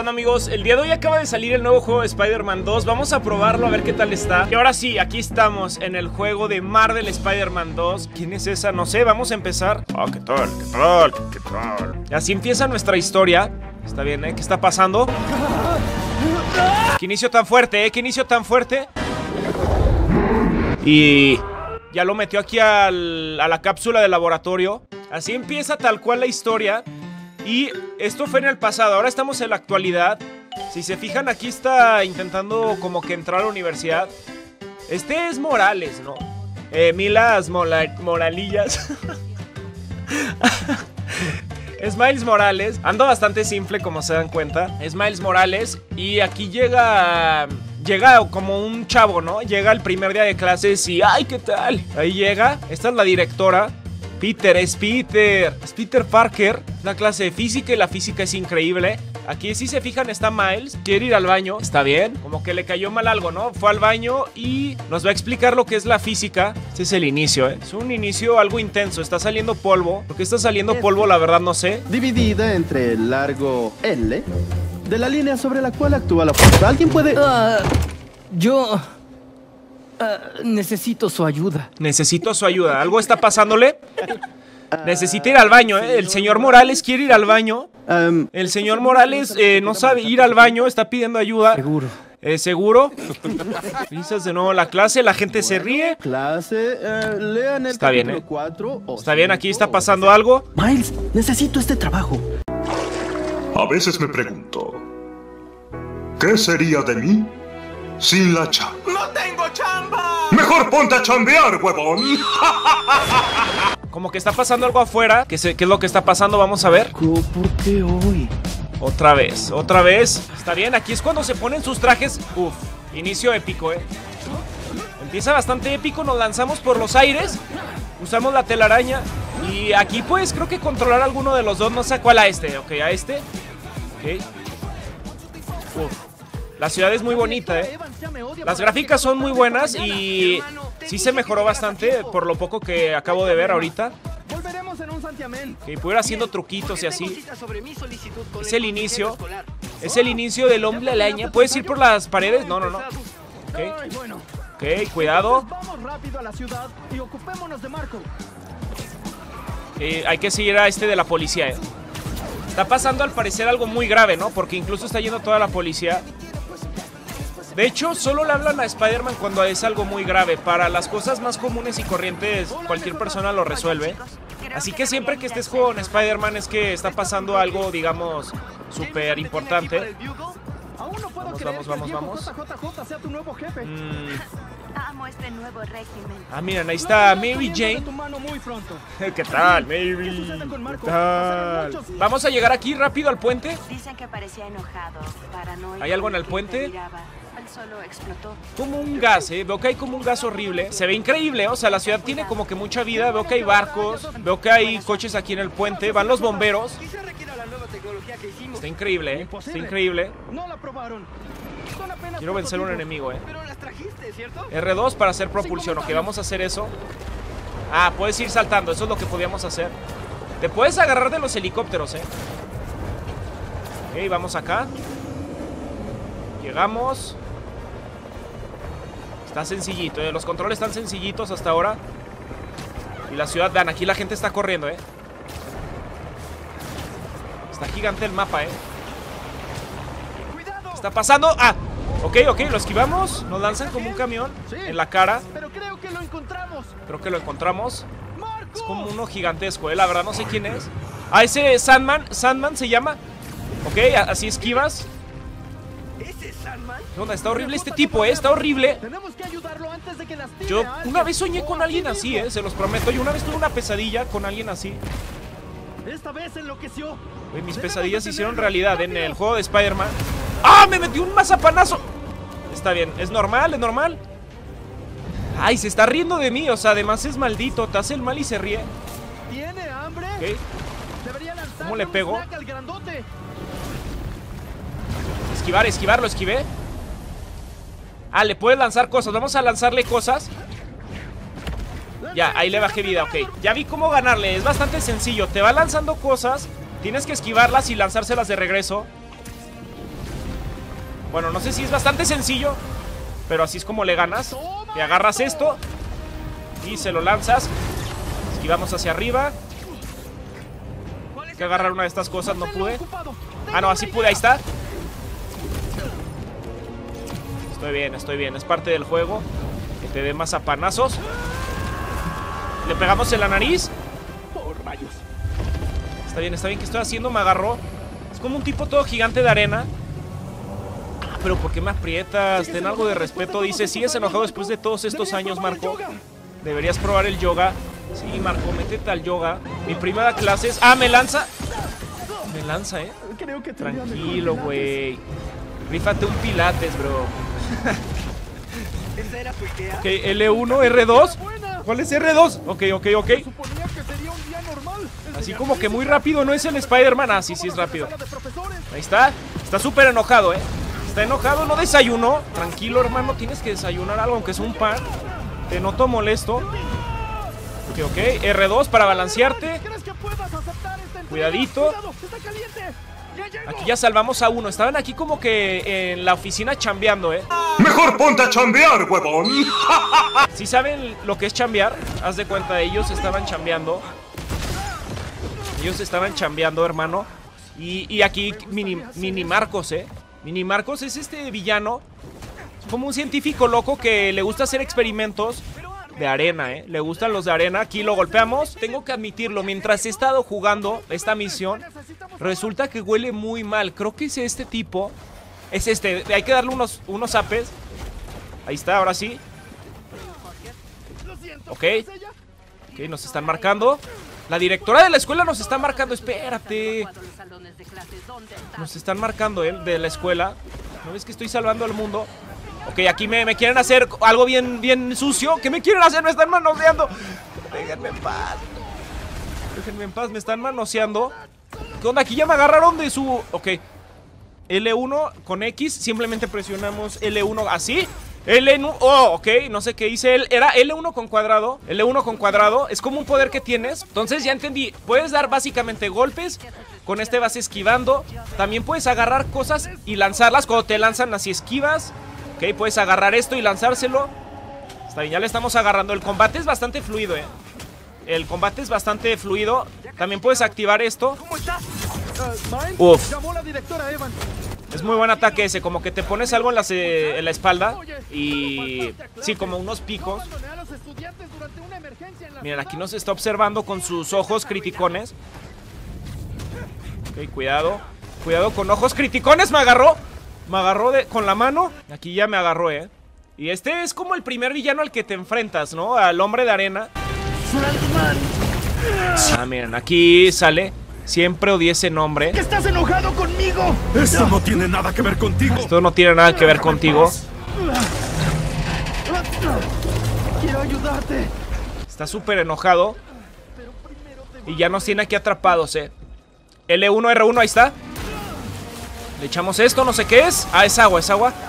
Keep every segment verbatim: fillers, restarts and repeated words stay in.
pasando, amigos? El día de hoy acaba de salir el nuevo juego de Spider-Man dos. Vamos a probarlo a ver qué tal está. Y ahora sí, aquí estamos en el juego de Marvel Spider-Man dos. ¿Quién es esa? No sé, vamos a empezar. Ah, oh, ¿qué tal? ¿Qué tal? ¿Qué tal? Y así empieza nuestra historia. Está bien, ¿eh? ¿Qué está pasando? ¿Qué inicio tan fuerte, eh? ¿Qué inicio tan fuerte? Y ya lo metió aquí al, a la cápsula del laboratorio. Así empieza tal cual la historia. Y esto fue en el pasado, ahora estamos en la actualidad. Si se fijan, aquí está intentando como que entrar a la universidad. Este es Morales, ¿no? Eh, Milas Mola Moralillas. Es Miles Morales. Ando bastante simple, como se dan cuenta. Es Miles Morales. Y aquí llega... Llega como un chavo, ¿no? Llega el primer día de clases y... ¡ay, qué tal! Ahí llega. Esta es la directora. Peter, es Peter. Es Peter Parker. La clase de física y la física es increíble. Aquí, si se fijan, está Miles. Quiere ir al baño. Está bien. Como que le cayó mal algo, ¿no? Fue al baño y nos va a explicar lo que es la física. Este es el inicio, ¿eh? Es un inicio algo intenso. Está saliendo polvo. ¿Por qué está saliendo polvo? La verdad no sé. Dividida entre el largo L de la línea sobre la cual actúa la fuerza. ¿Alguien puede...? Uh, yo... Uh, necesito su ayuda. Necesito su ayuda. ¿Algo está pasándole? Necesita ir al baño, ¿eh? El señor Morales quiere ir al baño. Um, El señor Morales eh, no sabe ir al baño, está pidiendo ayuda. Seguro. Eh, ¿Seguro? Dices de nuevo la clase, la gente se ríe. Clase, uh, lean el está bien, ¿eh? cuatro, está bien, aquí está pasando algo. Miles, necesito este trabajo. A veces me pregunto, ¿qué sería de mí sin la chamba? ¡No tengo chamba! ¡Mejor ponte a chambear, huevón! Como que está pasando algo afuera. ¿Qué, se, ¿Qué es lo que está pasando? Vamos a ver. ¿Por qué hoy? Otra vez, otra vez. Está bien, aquí es cuando se ponen sus trajes. Uf, inicio épico, eh. Empieza bastante épico, nos lanzamos por los aires. Usamos la telaraña. Y aquí pues creo que controlar a alguno de los dos. No sé a cuál, a este, ok, a este. Ok. Uf. La ciudad es muy bonita, eh. Las gráficas son muy buenas y sí se mejoró bastante por lo poco que acabo de ver ahorita. Que puedo ir haciendo truquitos y así. Es el inicio. Es el inicio del hombre araña. ¿Puedes ir por las paredes? No, no, no. Ok. Ok, cuidado. Eh, hay que seguir a este de la policía, eh. Está pasando al parecer algo muy grave, ¿no? Porque incluso está yendo toda la policía. De hecho, solo le hablan a Spider-Man cuando es algo muy grave. Para las cosas más comunes y corrientes, cualquier persona lo resuelve. Así que siempre que estés con Spider-Man es que está pasando algo, digamos, súper importante. Vamos, vamos, vamos, vamos. Mm. Ah, miren, ahí está Mary Jane. ¿Qué tal, Mary? ¿Qué tal? Vamos a llegar aquí rápido al puente. ¿Hay algo en el puente? Como un gas, eh. Veo que hay como un gas horrible. Se ve increíble, o sea, la ciudad tiene como que mucha vida. Veo que hay barcos, veo que hay coches aquí en el puente. Van los bomberos. Está increíble, eh. Está increíble. Quiero vencer a un enemigo, eh. R dos para hacer propulsión. Ok, vamos a hacer eso. Ah, puedes ir saltando, eso es lo que podíamos hacer. Te puedes agarrar de los helicópteros, eh. Ok, vamos acá. Llegamos. Está sencillito, eh. Los controles están sencillitos hasta ahora. Y la ciudad, vean, aquí la gente está corriendo, eh. Está gigante el mapa, eh. ¿Qué está pasando? Ah, ok, ok, lo esquivamos. Nos lanzan como un camión en la cara. Pero creo que lo encontramos. Creo que lo encontramos. Es como uno gigantesco, eh. La verdad no sé quién es. Ah, ese es Sandman. Sandman se llama. Ok, así esquivas. ¿Qué onda? Está horrible este tipo, ¿eh? Está horrible. Yo una vez soñé con alguien así, ¿eh? Se los prometo. Yo una vez tuve una pesadilla con alguien así. Esta vez enloqueció. Uy, mis pesadillas se hicieron realidad en el juego de Spider-Man. ¡Ah! ¡Me metió un mazapanazo! Está bien, es normal, es normal. Ay, se está riendo de mí. O sea, además es maldito. Te hace el mal y se ríe. ¿Tiene hambre? Ok. ¿Cómo le pego? Esquivar, esquivar, lo esquivé. Ah, le puedes lanzar cosas. Vamos a lanzarle cosas. Ya, ahí le bajé vida, ok. Ya vi cómo ganarle, es bastante sencillo. Te va lanzando cosas, tienes que esquivarlas y lanzárselas de regreso. Bueno, no sé si es bastante sencillo, pero así es como le ganas. Te agarras esto y se lo lanzas. Esquivamos hacia arriba. Hay que agarrar una de estas cosas, no pude. Ah, no, así pude, ahí está. Estoy bien, estoy bien, es parte del juego. Que te dé más zapanazos. Le pegamos en la nariz. Oh, rayos. Está bien, está bien, ¿qué estoy haciendo? Me agarró. Es como un tipo todo gigante de arena. Pero ¿por qué me aprietas? Ten algo de respeto. Dice, ¿sigues enojado después de todos estos años, Marco? Deberías probar el yoga. Sí, Marco, métete al yoga. Mi primera clase es... ¡Ah, me lanza! Me lanza, ¿eh? Creo que Tranquilo, güey. Rífate un pilates, bro. ¿Esa era tu idea? Ok, L uno, R dos. ¿Cuál es R dos? Ok, ok, ok. Suponía que sería un día normal. Así como que muy rápido, ¿no es el Spider-Man? Ah, sí, sí es rápido. Ahí está. Está súper enojado, ¿eh? Está enojado, no desayunó. Tranquilo, hermano, tienes que desayunar algo, aunque es un pan. Te noto molesto. Ok, ok, R dos para balancearte. Cuidadito. Aquí ya salvamos a uno. Estaban aquí como que en la oficina chambeando, ¿eh? Mejor ponte a chambear, huevón. ¿Sí saben lo que es chambear? Haz de cuenta, ellos estaban chambeando. Ellos estaban chambeando, hermano. Y, y aquí mini, mini Marcos, ¿eh? Mini Marcos es este villano. Es como un científico loco que le gusta hacer experimentos de arena, ¿eh? Le gustan los de arena. Aquí lo golpeamos. Tengo que admitirlo, mientras he estado jugando esta misión, resulta que huele muy mal. Creo que es este tipo. Es este. Hay que darle unos, unos zapes. Ahí está, ahora sí. Ok. Ok, nos están marcando. La directora de la escuela nos está marcando. Espérate. Nos están marcando, ¿eh? De la escuela. ¿No ves que estoy salvando al mundo? Ok, aquí me, me quieren hacer algo bien, bien sucio. ¿Qué me quieren hacer? Me están manoseando. Déjenme en paz. Déjenme en paz, me están manoseando. ¿Qué onda? Aquí ya me agarraron de su... Ok. L uno con X. Simplemente presionamos L uno así. L uno... Oh, ok. No sé qué hice. Era L uno con cuadrado. L uno con cuadrado. Es como un poder que tienes. Entonces ya entendí. Puedes dar básicamente golpes. Con este vas esquivando. También puedes agarrar cosas y lanzarlas. Cuando te lanzan así esquivas. Ok, puedes agarrar esto y lanzárselo. Está bien, ya le estamos agarrando. El combate es bastante fluido, eh. El combate es bastante fluido. También puedes activar esto. ¿Cómo estás? Uh, Miles, Uf. llamó la directora Evan. Es muy buen ataque ese. Como que te pones algo en la, en la espalda. Y... sí, como unos picos. Miren, aquí nos está observando con sus ojos criticones. Ok, cuidado. Cuidado con ojos criticones. Me agarró. Me agarró de, con la mano. Aquí ya me agarró, eh. Y este es como el primer villano al que te enfrentas, ¿no? Al hombre de arena. Ah, miren, aquí sale. Siempre odié ese nombre. ¿Qué estás enojado conmigo? Esto no tiene nada que ver contigo. Esto no tiene nada que ver contigo. Quiero ayudarte. Está súper enojado. Y ya nos tiene aquí atrapados, eh. L uno, R uno, ahí está. Le echamos esto, no sé qué es. Ah, es agua, es agua.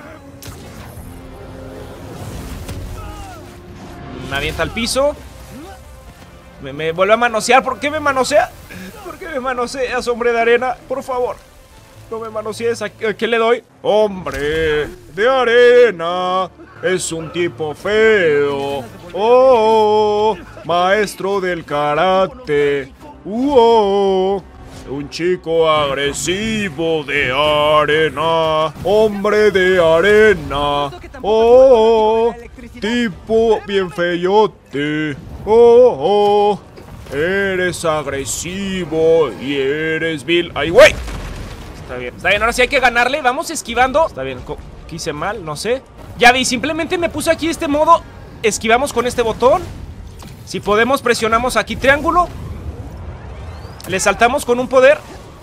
Me avienta al piso. Me, me vuelve a manosear. ¿Por qué me manosea? ¿Por qué me manoseas, hombre de arena? Por favor, no me manosees. ¿A qué le doy? Hombre de arena es un tipo feo. Oh, maestro del karate. Uh, oh. Un chico agresivo de arena. Hombre de arena. Oh, tipo bien feyote. Oh, oh, eres agresivo y eres vil. ¡Ay, güey! Está bien, está bien, ahora sí hay que ganarle. Vamos esquivando. Está bien, ¿qué hice mal? No sé. Ya vi, simplemente me puse aquí este modo. Esquivamos con este botón. Si podemos, presionamos aquí triángulo. Le saltamos con un poder.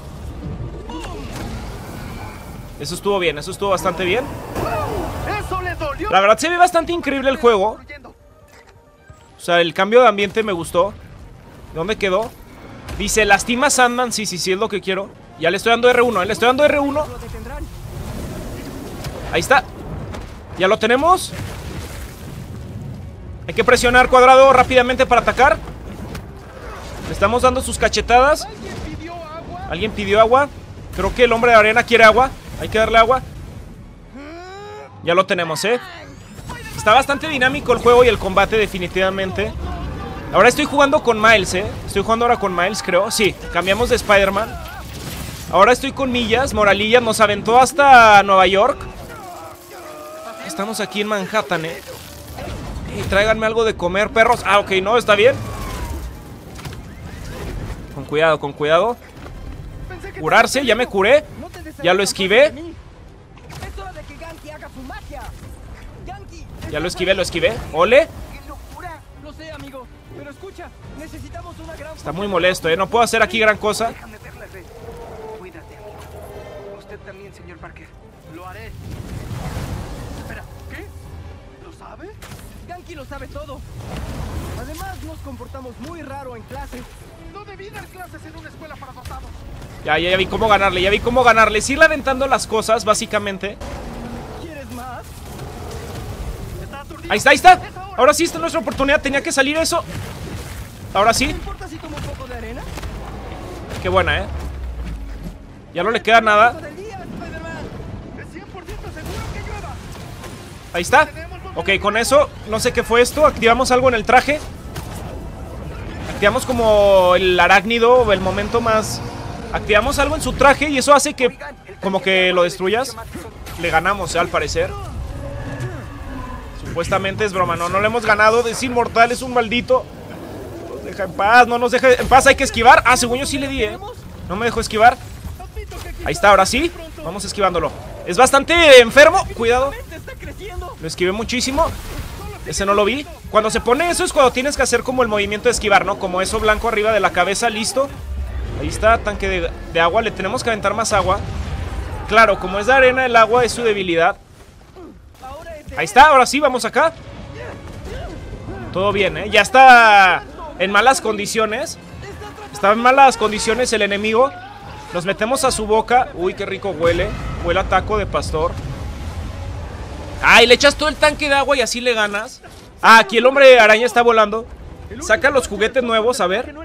Eso estuvo bien, eso estuvo bastante bien. Eso le dolió. La verdad se ve bastante increíble el juego. O sea, el cambio de ambiente me gustó. ¿Dónde quedó? Dice, lastima Sandman. Sí, sí, sí, es lo que quiero. Ya le estoy dando R uno, ¿eh? Le estoy dando R uno. Ahí está. Ya lo tenemos. Hay que presionar cuadrado rápidamente para atacar. Le estamos dando sus cachetadas. ¿Alguien pidió agua? Creo que el hombre de arena quiere agua. Hay que darle agua. Ya lo tenemos, ¿eh? Está bastante dinámico el juego y el combate definitivamente. Ahora estoy jugando con Miles, ¿eh? Estoy jugando ahora con Miles, creo. Sí, cambiamos de Spider-Man. Ahora estoy con Millas, Moralillas. Nos aventó hasta Nueva York. Estamos aquí en Manhattan, ¿eh? Y tráiganme algo de comer, perros. Ah, ok, no, está bien. Con cuidado, con cuidado. Curarse, ya me curé. Ya lo esquivé. Ya lo esquivé, lo esquivé. Ole. Lo sé, amigo, pero escucha, necesitamos una gran... Está muy molesto, ¿eh? No puedo hacer aquí gran cosa. Déjame ver la red. Cuídate, amigo. Usted también, señor Parker. Lo haré. Espera, ¿qué? ¿Lo sabe? Ganke lo sabe todo. Además, nos comportamos muy raro en clase. No debí dar clases en una escuela para dotados. Ya, ya, ya vi cómo ganarle, ya vi cómo ganarle. Es irle aventando las cosas, básicamente. ¿Quieres más? Ahí está, ahí está. Ahora sí, esta es nuestra oportunidad. Tenía que salir eso. Ahora sí. ¿Te importa si tomo un poco de arena? Qué buena, ¿eh? Ya no le queda nada. Del día, Spider-Man. Es cien por ciento seguro que llueva. Ahí está. Ok, con eso, no sé qué fue esto. Activamos algo en el traje. Activamos como el arácnido, el momento más... Activamos algo en su traje y eso hace que como que lo destruyas. Le ganamos, ¿eh? Al parecer. Supuestamente es broma, no, no le hemos ganado. Es inmortal, es un maldito. Nos deja en paz, no nos deja en paz. Hay que esquivar. Ah, según yo sí le di, ¿eh? No me dejó esquivar. Ahí está, ahora sí. Vamos esquivándolo. Es bastante enfermo, cuidado. Lo esquivé muchísimo. Ese no lo vi. Cuando se pone eso es cuando tienes que hacer como el movimiento de esquivar, ¿no? Como eso blanco arriba de la cabeza, listo. Ahí está, tanque de, de agua. Le tenemos que aventar más agua. Claro, como es de arena, el agua es su debilidad. Ahí está, ahora sí, vamos acá. Todo bien, ¿eh? Ya está en malas condiciones. Está en malas condiciones el enemigo. Nos metemos a su boca. Uy, qué rico huele. Huele a taco de pastor. Ay, le echas todo el tanque de agua y así le ganas. Ah, aquí el hombre araña está volando. Saca los juguetes nuevos, a ver.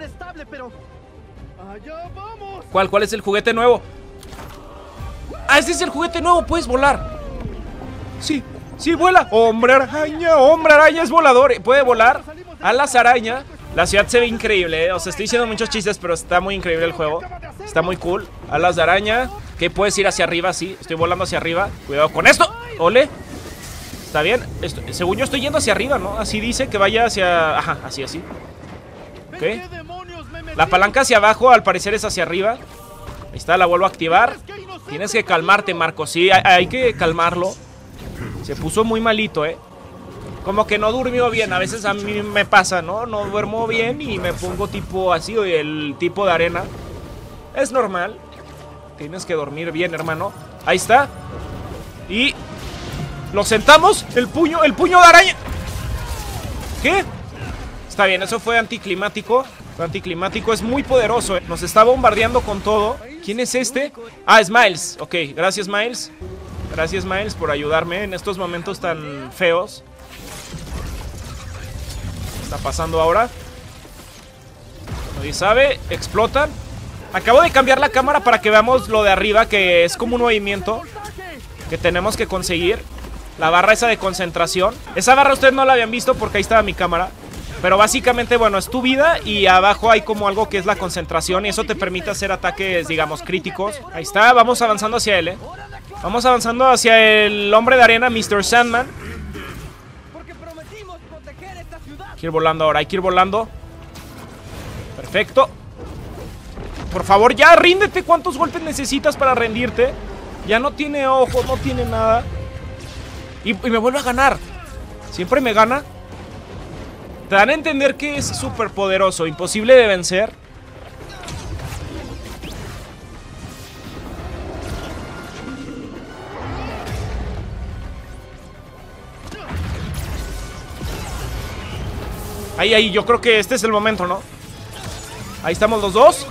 ¿Cuál? ¿Cuál es el juguete nuevo? Ah, este es el juguete nuevo, puedes volar. Sí, sí, vuela. Hombre araña, hombre araña es volador. Puede volar. Alas araña. La ciudad se ve increíble, ¿eh? O sea, estoy diciendo muchos chistes, pero está muy increíble el juego. Está muy cool. Alas de araña. ¿Qué? Puedes ir hacia arriba, sí. Estoy volando hacia arriba. Cuidado con esto. Ole. Está bien. Esto, según yo estoy yendo hacia arriba, ¿no? Así dice que vaya hacia... Ajá, así, así. Ok. La palanca hacia abajo, al parecer es hacia arriba. Ahí está, la vuelvo a activar. Tienes que calmarte, Marco. Sí, hay, hay que calmarlo. Se puso muy malito, ¿eh? Como que no durmió bien. A veces a mí me pasa, ¿no? No duermo bien y me pongo tipo así, el tipo de arena. Es normal. Tienes que dormir bien, hermano. Ahí está. Y... lo sentamos. El puño, el puño de araña. ¿Qué? Está bien, eso fue anticlimático. Fue anticlimático, es muy poderoso, ¿eh? Nos está bombardeando con todo. ¿Quién es este? Ah, es Miles. Ok, gracias, Miles. Gracias, Miles, por ayudarme en estos momentos tan feos. ¿Qué está pasando ahora? Nadie sabe. Explotan. Acabo de cambiar la cámara para que veamos lo de arriba, que es como un movimiento que tenemos que conseguir. La barra esa de concentración. Esa barra ustedes no la habían visto porque ahí estaba mi cámara. Pero básicamente, bueno, es tu vida y abajo hay como algo que es la concentración y eso te permite hacer ataques, digamos, críticos. Ahí está, vamos avanzando hacia él, ¿eh? Vamos avanzando hacia el hombre de arena, mister Sandman. Hay que ir volando ahora, hay que ir volando. Perfecto. Por favor, ya, ríndete. ¿Cuántos golpes necesitas para rendirte? Ya no tiene ojos, no tiene nada. Y, y me vuelve a ganar. Siempre me gana. Te dan a entender que es súper poderoso, imposible de vencer. Ahí, ahí, yo creo que este es el momento, ¿no? Ahí estamos los dos.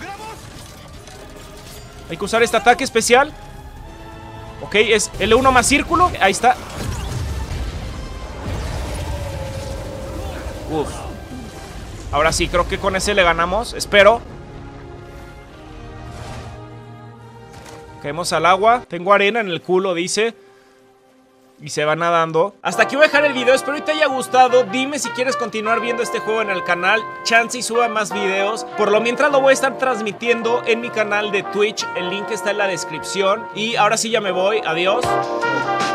Hay que usar este ataque especial. Ok, es L uno más círculo. Ahí está. Uf. Ahora sí, creo que con ese le ganamos. Espero. Caemos al agua. Tengo arena en el culo, dice. y se va nadando. Hasta aquí voy a dejar el video, espero que te haya gustado. Dime si quieres continuar viendo este juego en el canal, chance y suba más videos. Por lo mientras lo voy a estar transmitiendo en mi canal de Twitch, el link está en la descripción. Y ahora sí ya me voy, adiós.